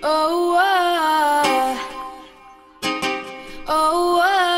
Oh, oh,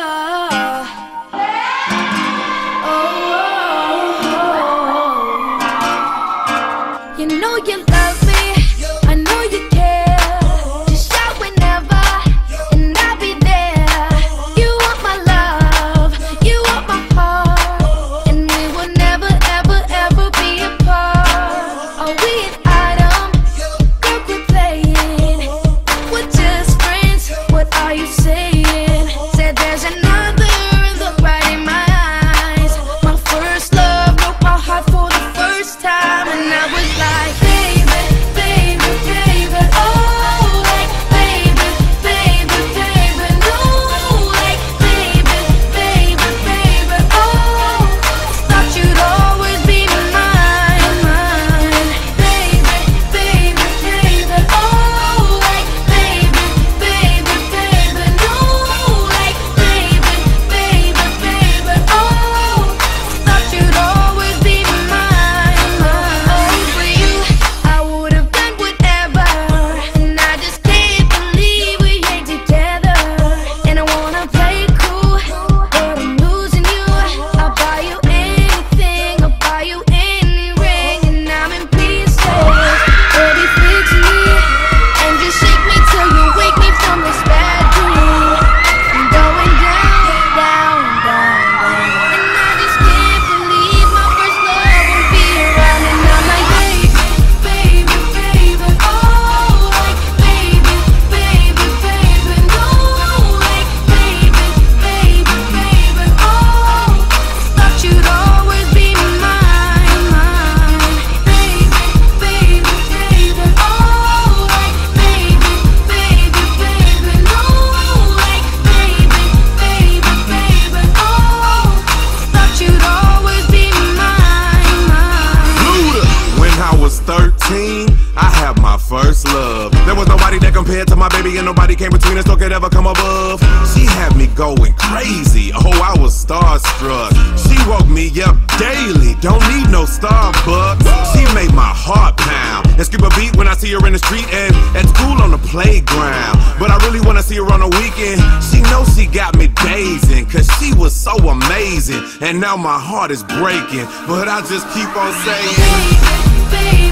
oh, you know you love me, I know you care. Just shout whenever, and I'll be there. You want my love, you want my heart, and we will never, ever, ever be apart. Are we an item? Girl, quit playing. We're just friends, what are you saying? Said there's another look right in my eyes. My first love broke my heart for the first time, and I was like, baby, baby, baby, oh, like, baby, baby, baby, no, like, baby, baby, baby, oh, thought you'd always be mine, mine, baby, baby, baby, oh, like, baby, baby, baby, no, like, baby, baby, baby, oh, thought you'd always be mine, mine. Oh, for you, I would've done whatever, and I just can't believe we ain't together. And I wanna play it cool, but I'm losing you. I'll buy you anything, I'll buy you any ring, and I'm in pieces. Baby, fix me, and just shake me till you wake me from this bad dream. I'm going down, down, down, down, and I just can't believe my first love won't be around. And I'm like, baby, baby, oh, like, baby, baby, baby, no, like, baby, baby, baby, oh, thought you'd always be mine, mine, baby, baby, baby, oh, like, baby, baby, baby, no, like, baby, baby, baby, oh, thought you'd always be mine, mine. Luda. When I was 13, I had my first love. There was nobody that compared to my baby, and nobody came between us or could ever come above. She had me going crazy, oh, I was starstruck. She woke me up daily, don't need no Starbucks. She made my heart pound and skip a beat when I see her in the street and at school on the playground. But I really wanna see her on the weekend. She knows she got me dazing, cause she was so amazing. And now my heart is breaking, but I just keep on saying, Baby,